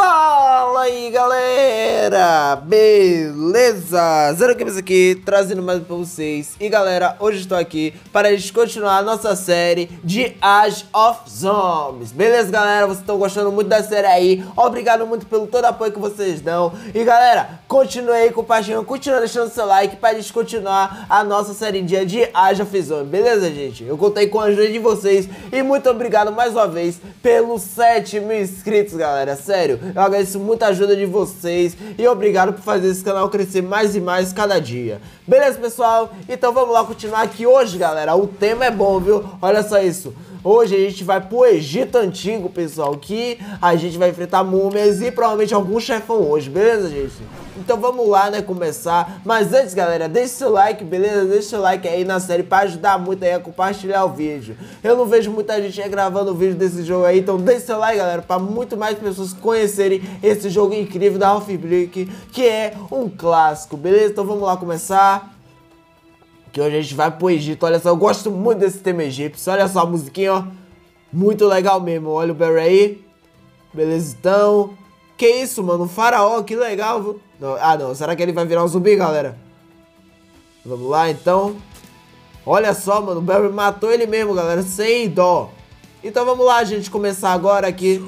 Fala aí galera, beleza? Zero Games aqui, trazendo mais pra vocês. E galera, hoje estou aqui para a gente continuar a nossa série de Age of Zombies. Beleza galera, vocês estão gostando muito da série aí. Obrigado muito pelo todo apoio que vocês dão. E galera, continue aí compartilhando, continue deixando seu like para a gente continuar a nossa série de Age of Zombies. Beleza gente? Eu contei com a ajuda de vocês. E muito obrigado mais uma vez pelos 7 mil inscritos galera, sério. Eu agradeço muito a ajuda de vocês e obrigado por fazer esse canal crescer mais e mais cada dia. Beleza, pessoal? Então vamos lá continuar aqui hoje, galera. O tema é bom, viu? Olha só isso. Hoje a gente vai pro Egito Antigo, pessoal, que a gente vai enfrentar múmias e provavelmente algum chefão hoje, beleza, gente? Então vamos lá, né, começar. Mas antes, galera, deixa seu like, beleza? Deixa seu like aí na série pra ajudar muito aí a compartilhar o vídeo. Eu não vejo muita gente gravando o vídeo desse jogo aí, então deixa seu like, galera, pra muito mais pessoas conhecerem esse jogo incrível da Half-Brick, que é um clássico, beleza? Então vamos lá começar. Que hoje a gente vai pro Egito, olha só, eu gosto muito desse tema egípcio, olha só a musiquinha, ó, muito legal mesmo, olha o Barry aí, beleza então, que isso mano, um faraó, que legal, viu? Não, não, será que ele vai virar um zumbi galera? Vamos lá então, olha só mano, o Barry matou ele mesmo galera, sem dó, então vamos lá gente, começar agora aqui,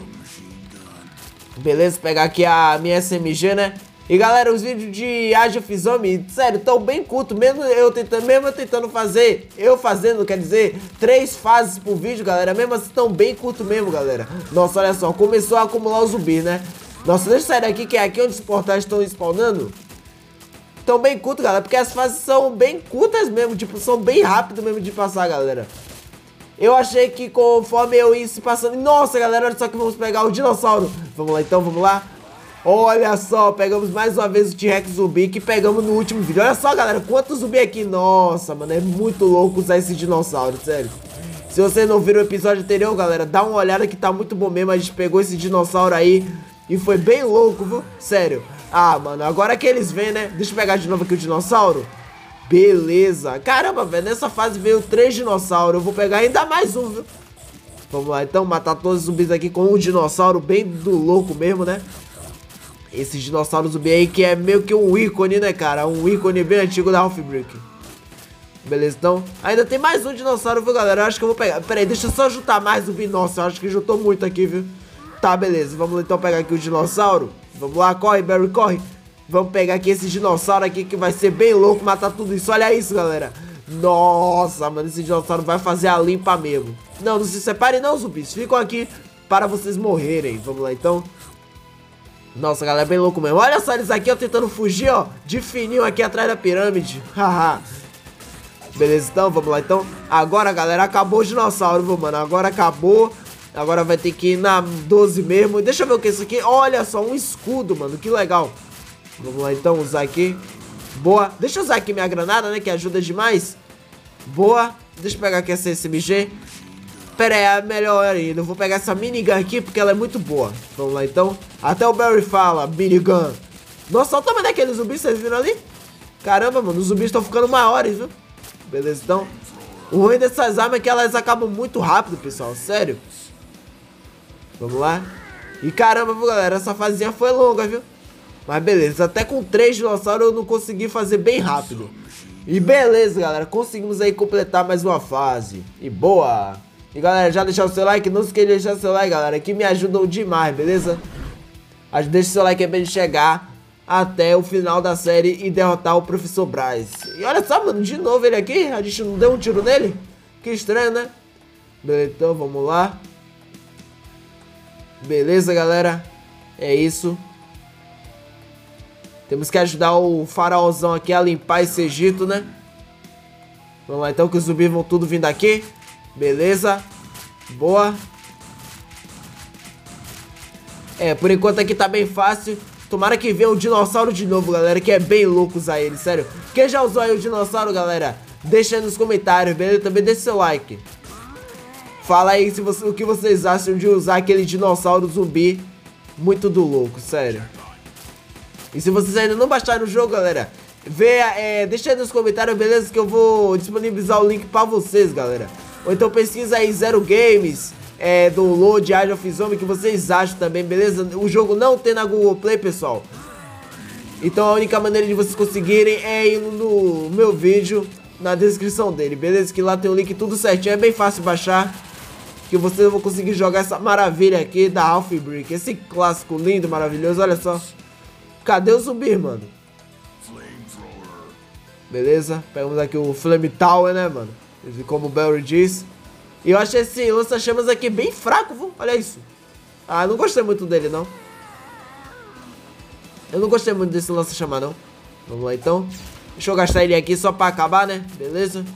beleza, pegar aqui a minha SMG né? E galera, os vídeos de Age of Zombies, sério, tão bem curto, mesmo eu tentando fazer, quer dizer, 3 fases por vídeo, galera, mesmo assim tão bem curto mesmo, galera. Nossa, olha só, começou a acumular os zumbis, né? Nossa, deixa eu sair daqui, que é aqui onde os portais estão spawnando. Tão bem curto, galera, porque as fases são bem curtas mesmo, tipo, são bem rápido mesmo de passar, galera. Eu achei que conforme eu ia se passando, nossa, galera, olha só que vamos pegar o dinossauro. Vamos lá então, vamos lá. Olha só, pegamos mais uma vez o T-Rex zumbi que pegamos no último vídeo. Olha só, galera, quanto zumbi aqui. Nossa, mano, é muito louco usar esse dinossauro, sério. Se você não viu o episódio anterior, galera, dá uma olhada que tá muito bom mesmo. A gente pegou esse dinossauro aí e foi bem louco, viu? Sério. Ah, mano, agora que eles vêm, né? Deixa eu pegar de novo aqui o dinossauro. Beleza. Caramba, velho, nessa fase veio 3 dinossauros. Eu vou pegar ainda mais um, viu? Vamos lá, então, matar todos os zumbis aqui com um dinossauro bem do louco mesmo, né? Esse dinossauro zumbi aí que é meio que um ícone, né, cara? Um ícone bem antigo da Half-Brick. Beleza, então. Ainda tem mais um dinossauro, viu, galera? Eu acho que eu vou pegar. Pera aí, deixa eu só juntar mais zumbi. Nossa, eu acho que juntou muito aqui, viu? Tá, beleza. Vamos então pegar aqui o dinossauro. Vamos lá, corre, Barry, corre. Vamos pegar aqui esse dinossauro aqui que vai ser bem louco matar tudo isso. Olha isso, galera. Nossa, mano, esse dinossauro vai fazer a limpa mesmo. Não, não se separem não, zumbis. Ficam aqui para vocês morrerem. Vamos lá, então. Nossa, galera, é bem louco mesmo. Olha só eles aqui, ó, tentando fugir, ó, de fininho aqui atrás da pirâmide. Haha. Beleza, então, vamos lá, então. Agora, galera, acabou o dinossauro, viu, mano? Agora acabou. Agora vai ter que ir na 12 mesmo. Deixa eu ver o que é isso aqui. Olha só, um escudo, mano, que legal. Vamos lá, então, usar aqui. Boa. Deixa eu usar aqui minha granada, né, que ajuda demais. Boa. Deixa eu pegar aqui essa SMG. Pera aí, é melhor ainda. Eu vou pegar essa minigun aqui porque ela é muito boa. Vamos lá então. Até o Barry fala, minigun. Nossa, olha o tamanho daqueles zumbis, vocês viram ali? Caramba, mano, os zumbis estão ficando maiores, viu? Beleza, então. O ruim dessas armas é que elas acabam muito rápido, pessoal. Sério. Vamos lá. E caramba, viu, galera? Essa fasezinha foi longa, viu? Mas beleza, até com 3 dinossauros eu não consegui fazer bem rápido. E beleza, galera. Conseguimos aí completar mais uma fase. E boa! E galera, já deixar o seu like, não se esqueça de deixar o seu like, galera, que me ajudam demais, beleza? Deixa o seu like aí pra gente chegar até o final da série e derrotar o Professor Bryce. E olha só, mano, de novo ele aqui, a gente não deu um tiro nele? Que estranho, né? Beleza, então vamos lá. Beleza, galera, é isso. Temos que ajudar o faraózão aqui a limpar esse Egito, né? Vamos lá então, que os zumbis vão tudo vindo aqui. Beleza. Boa. Por enquanto aqui tá bem fácil. Tomara que venha o dinossauro de novo, galera, que é bem louco usar ele, sério. Quem já usou aí o dinossauro, galera, deixa aí nos comentários, beleza? Também deixa seu like. Fala aí o que vocês acham de usar aquele dinossauro zumbi muito do louco, sério. E se vocês ainda não baixaram o jogo, galera, deixa aí nos comentários, beleza? Que eu vou disponibilizar o link pra vocês, galera. Ou então pesquisa aí Zero Games, download de Age of Zombie que vocês acham também, beleza? O jogo não tem na Google Play, pessoal. Então a única maneira de vocês conseguirem é ir no meu vídeo, na descrição dele, beleza? Que lá tem o link tudo certinho, é bem fácil baixar. Que vocês vão conseguir jogar essa maravilha aqui da Half Brick. Esse clássico lindo, maravilhoso, olha só. Cadê o zumbi, mano? Beleza, pegamos aqui o Flame Tower, né, mano? Como o Barry diz. E eu achei esse lança-chamas aqui bem fraco, viu? Olha isso. Ah, eu não gostei muito dele, não. Eu não gostei muito desse lança-chamas, não. Vamos lá, então. Deixa eu gastar ele aqui só pra acabar, né? Beleza?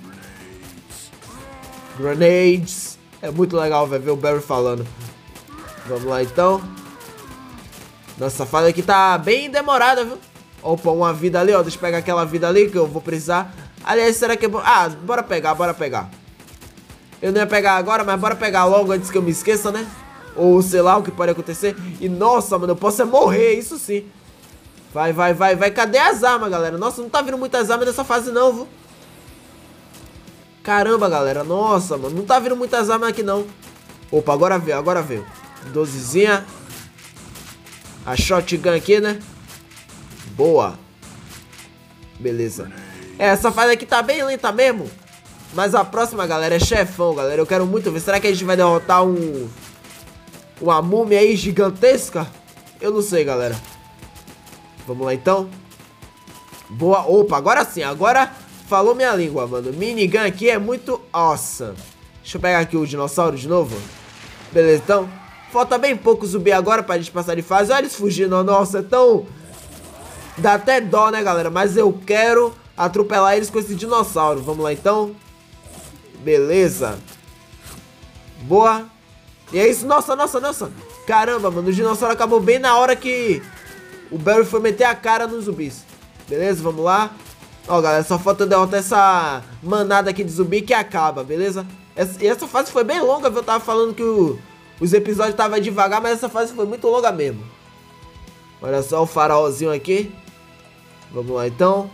Grenades. É muito legal, vai ver o Barry falando. Vamos lá, então. Nossa, a fase aqui tá bem demorada, viu? Opa, uma vida ali, ó. Deixa eu pegar aquela vida ali que eu vou precisar. Aliás, será que é bom? Ah, bora pegar, bora pegar. Eu não ia pegar agora, mas bora pegar logo antes que eu me esqueça, né? Ou sei lá o que pode acontecer. E nossa, mano, eu posso é morrer, isso sim. Vai, vai, vai, vai. Cadê as armas, galera? Nossa, não tá vindo muitas armas nessa fase não, viu? Caramba, galera. Nossa, mano, não tá vindo muitas armas aqui não. Opa, agora veio, agora veio. 12zinha. A shotgun aqui, né? Boa. Beleza. Essa fase aqui tá bem lenta mesmo. Mas a próxima, galera, é chefão, galera. Eu quero muito ver. Será que a gente vai derrotar uma múmia aí gigantesca? Eu não sei, galera. Vamos lá, então. Boa. Opa, agora sim. Agora falou minha língua, mano. Minigun aqui é muito awesome. Deixa eu pegar aqui o dinossauro de novo. Beleza, então. Falta bem pouco zumbi agora pra gente passar de fase. Olha eles fugindo. Nossa, é tão... Dá até dó, né, galera? Mas eu quero atropelar eles com esse dinossauro. Vamos lá, então. Beleza. Boa. E é isso. Nossa, nossa, nossa. Caramba, mano. O dinossauro acabou bem na hora que o Barry foi meter a cara nos zumbis. Beleza, vamos lá. Ó, galera, só falta derrotar essa manada aqui de zumbi que acaba, beleza? Essa fase foi bem longa, viu? Eu tava falando que os episódios estavam devagar, mas essa fase foi muito longa mesmo. Olha só o farolzinho aqui. Vamos lá, então.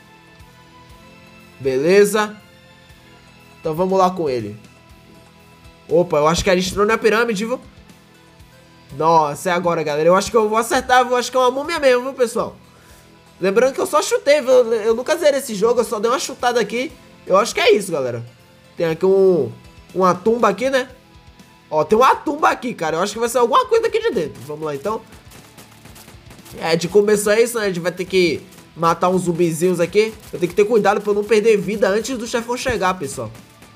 Beleza. Então vamos lá com ele. Opa, eu acho que a gente entrou na pirâmide, viu? Nossa, é agora, galera. Eu acho que eu vou acertar, eu acho que é uma múmia mesmo, viu, pessoal? Lembrando que eu só chutei, viu? Eu nunca zerei esse jogo, eu só dei uma chutada aqui. Eu acho que é isso, galera. Tem aqui uma tumba aqui, né? Ó, tem uma tumba aqui, cara. Eu acho que vai ser alguma coisa aqui de dentro. Vamos lá, então. De começo é isso, né? A gente vai ter que matar uns zumbizinhos aqui. Eu tenho que ter cuidado pra eu não perder vida antes do chefão chegar, pessoal.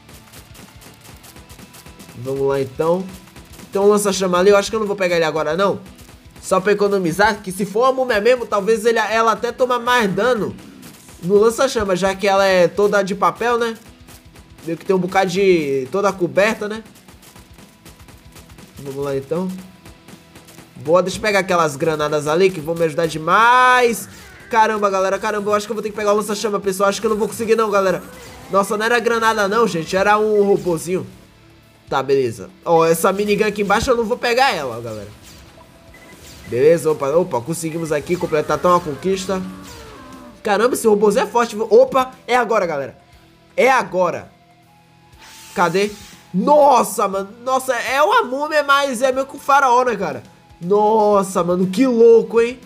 Vamos lá, então. Tem um lança-chama ali. Eu acho que eu não vou pegar ele agora, não. Só pra economizar. Que se for uma múmia mesmo, talvez ela até toma mais dano no lança-chama. Já que ela é toda de papel, né? Meio que tem um bocado de... toda coberta, né? Vamos lá, então. Boa, deixa eu pegar aquelas granadas ali que vão me ajudar demais. Caramba, galera, caramba, eu acho que eu vou ter que pegar o lança-chama, pessoal. Acho que eu não vou conseguir não, galera. Nossa, não era granada não, gente. Era um robozinho. Tá, beleza. Ó, essa minigun aqui embaixo eu não vou pegar ela, ó, galera. Beleza, opa, conseguimos aqui completar até uma conquista. Caramba, esse robozinho é forte. Opa, é agora, galera. É agora. Cadê? Nossa, mano. Nossa, é uma múmia, mas é meio que um faraó, né, cara? Nossa, mano, que louco, hein?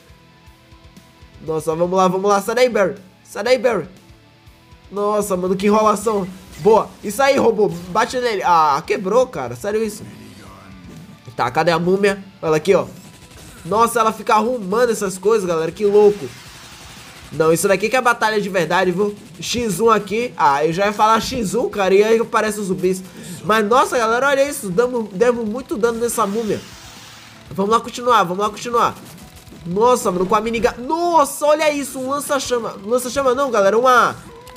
Nossa, vamos lá, vamos lá. Sai daí, Barry. Sai daí, Barry. Nossa, mano, que enrolação. Boa. Isso aí, robô. Bate nele. Ah, quebrou, cara. Sério isso. Tá, cadê a múmia? Olha aqui, ó. Nossa, ela fica arrumando essas coisas, galera. Que louco. Não, isso daqui que é batalha de verdade, viu? X1 aqui. Ah, eu já ia falar X1, cara. E aí aparece os zumbis. Mas, nossa, galera, olha isso. Demos muito dano nessa múmia. Vamos lá continuar, vamos lá continuar. Nossa, mano, com a minigun. Nossa, olha isso, um lança-chama. Lança-chama não, galera, uma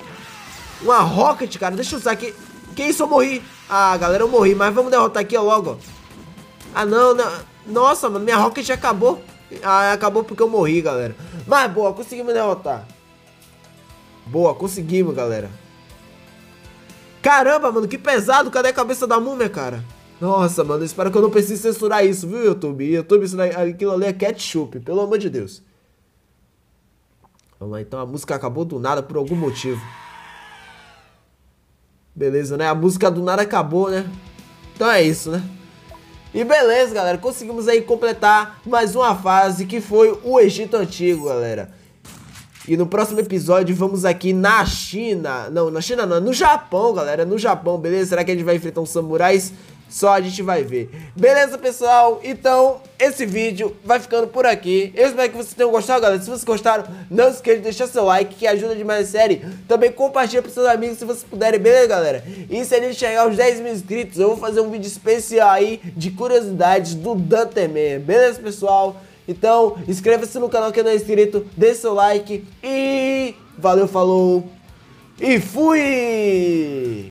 rocket, cara. Deixa eu usar aqui. Que isso, eu morri. Ah, galera, eu morri, mas vamos derrotar aqui, ó, logo. Ah, não, não. Nossa, mano, minha rocket acabou. Ah, acabou porque eu morri, galera. Mas, boa, conseguimos derrotar. Boa, conseguimos, galera. Caramba, mano, que pesado. Cadê a cabeça da múmia, cara? Nossa, mano, espero que eu não precise censurar isso, viu, YouTube? YouTube, aquilo ali é ketchup, pelo amor de Deus. Vamos lá, então a música acabou do nada por algum motivo. Beleza, né? A música do nada acabou, né? Então é isso, né? E beleza, galera, conseguimos aí completar mais uma fase, que foi o Egito Antigo, galera. E no próximo episódio vamos aqui na China. Não, na China não, no Japão, galera, no Japão, beleza? Será que a gente vai enfrentar uns samurais? Só a gente vai ver. Beleza, pessoal? Então, esse vídeo vai ficando por aqui. Eu espero que vocês tenham gostado, galera. Se vocês gostaram, não se esqueça de deixar seu like, que ajuda demais a série. Também compartilha para seus amigos se vocês puderem, beleza, galera? E se a gente chegar aos 10 mil inscritos, eu vou fazer um vídeo especial aí de curiosidades do Danteman. Beleza, pessoal? Então, inscreva-se no canal que não é inscrito, deixe seu like e... Valeu, falou e fui!